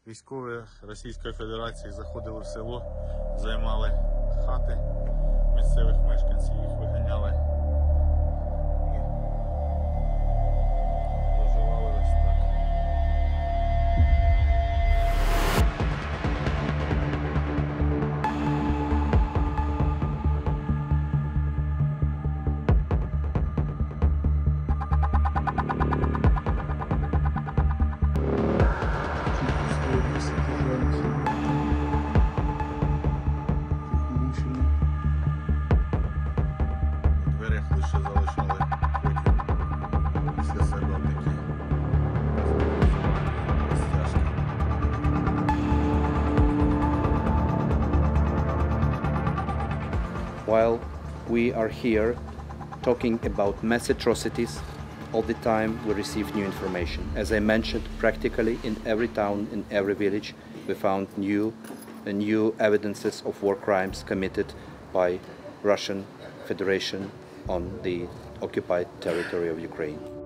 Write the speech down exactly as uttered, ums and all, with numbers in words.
Військові Російської Федерації заходили в село, займали хати місцевих мешканців, їх виганяли і проживали ось так. Лише залишали потім після себе такі розтяжки. While we are here talking about mass atrocities, all the time we receive new information. As I mentioned, practically in every town, in every village, we found new, uh, new evidences of war crimes committed by Russian Federation on the occupied territory of Ukraine.